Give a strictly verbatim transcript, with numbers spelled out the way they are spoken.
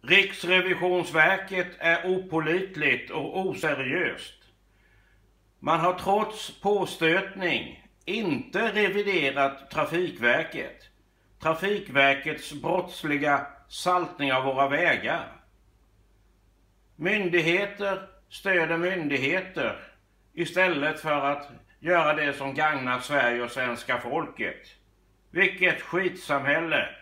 Riksrevisionsverket är opålitligt och oseriöst. Man har trots påstötning inte reviderat Trafikverket. Trafikverkets brottsliga saltning av våra vägar. Myndigheter stöder myndigheter istället för att göra det som gagnar Sverige och svenska folket. Vilket skitsamhälle